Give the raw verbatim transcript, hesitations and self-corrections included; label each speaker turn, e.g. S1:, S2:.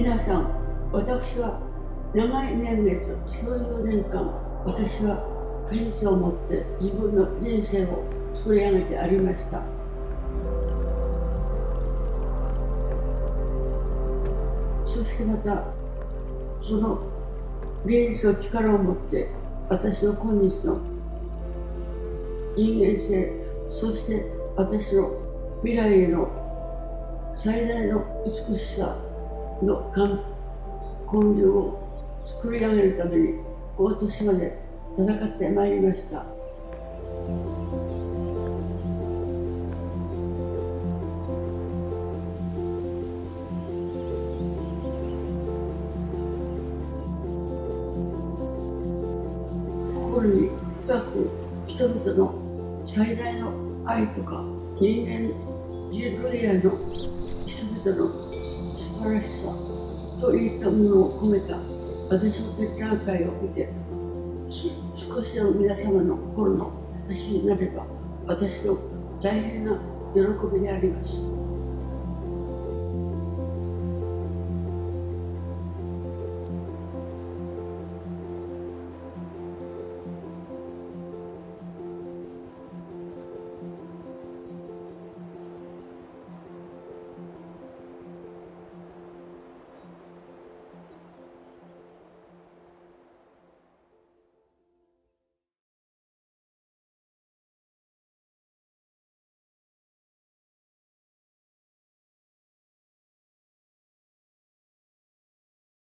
S1: 皆さん、私は長い年月、じゅうよねんかん、私は人生を持って自分の人生を作り上げてありました。そしてまた、その芸術の力を持って、私の今日の人間性、そして私の未来への最大の美しさの根流を作り上げるために、今年まで戦ってまいりました。心に深く人々の最大の愛とか人間人類への人々の素晴らしさといったものを込めた私の展覧会を見て、少しでも皆様の心の足しになれば私の大変な喜びであります。